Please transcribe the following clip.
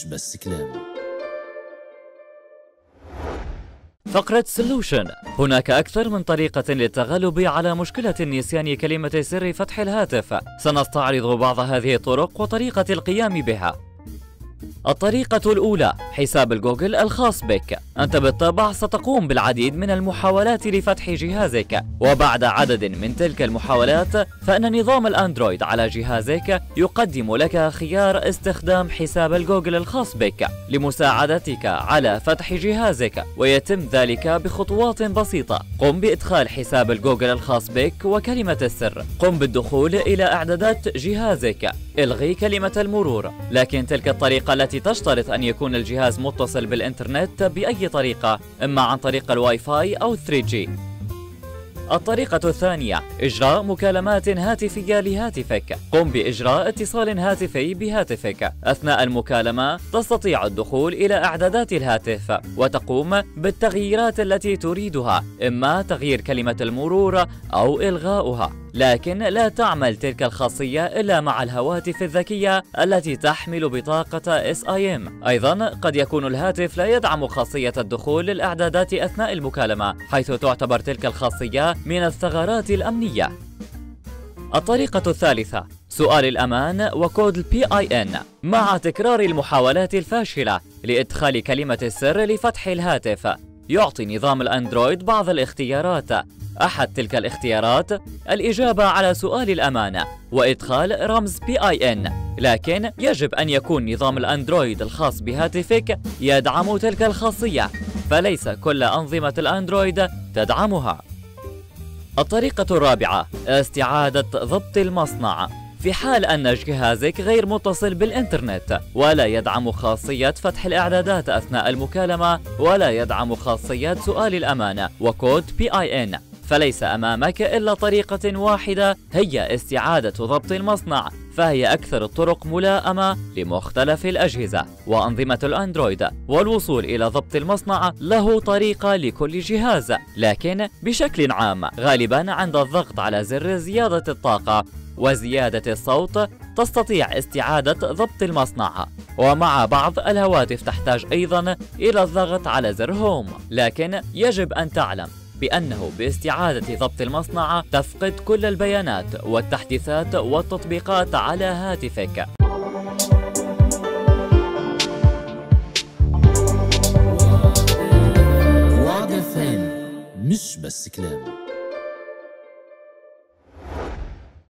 بس كلام. فقرة سولوشن. هناك أكثر من طريقة للتغلب على مشكلة نسيان كلمة سر فتح الهاتف. سنستعرض بعض هذه الطرق وطريقة القيام بها. الطريقة الأولى: حساب الجوجل الخاص بك. أنت بالطبع ستقوم بالعديد من المحاولات لفتح جهازك، وبعد عدد من تلك المحاولات فإن نظام الأندرويد على جهازك يقدم لك خيار استخدام حساب الجوجل الخاص بك لمساعدتك على فتح جهازك، ويتم ذلك بخطوات بسيطة. قم بإدخال حساب الجوجل الخاص بك وكلمة السر. قم بالدخول إلى إعدادات جهازك. الغي كلمة المرور، لكن تلك الطريقة التي تشترط أن يكون الجهاز متصل بالإنترنت بأي طريقة، إما عن طريق الواي فاي أو 3G. الطريقة الثانية: إجراء مكالمات هاتفية لهاتفك. قم بإجراء اتصال هاتفي بهاتفك. أثناء المكالمة تستطيع الدخول إلى إعدادات الهاتف وتقوم بالتغييرات التي تريدها، إما تغيير كلمة المرور أو إلغاؤها، لكن لا تعمل تلك الخاصية إلا مع الهواتف الذكية التي تحمل بطاقة SIM. أيضا قد يكون الهاتف لا يدعم خاصية الدخول للإعدادات أثناء المكالمة، حيث تعتبر تلك الخاصية من الثغرات الأمنية. الطريقة الثالثة: سؤال الأمان وكود PIN. مع تكرار المحاولات الفاشلة لإدخال كلمة السر لفتح الهاتف، يعطي نظام الأندرويد بعض الاختيارات. أحد تلك الاختيارات الإجابة على سؤال الأمان وإدخال رمز PIN، لكن يجب أن يكون نظام الأندرويد الخاص بهاتفك يدعم تلك الخاصية، فليس كل أنظمة الأندرويد تدعمها. الطريقة الرابعة: استعادة ضبط المصنع. في حال أن جهازك غير متصل بالإنترنت ولا يدعم خاصية فتح الإعدادات أثناء المكالمة ولا يدعم خاصية سؤال الأمان وكود PIN، فليس أمامك إلا طريقة واحدة، هي استعادة ضبط المصنع، فهي أكثر الطرق ملائمة لمختلف الأجهزة وأنظمة الأندرويد. والوصول إلى ضبط المصنع له طريقة لكل جهاز، لكن بشكل عام غالبا عند الضغط على زر زيادة الطاقة وزيادة الصوت تستطيع استعادة ضبط المصنع. ومع بعض الهواتف تحتاج أيضا إلى الضغط على زر هوم، لكن يجب أن تعلم بأنه باستعادة ضبط المصنع تفقد كل البيانات والتحديثات والتطبيقات على هاتفك. وعد FM مش بس كلام.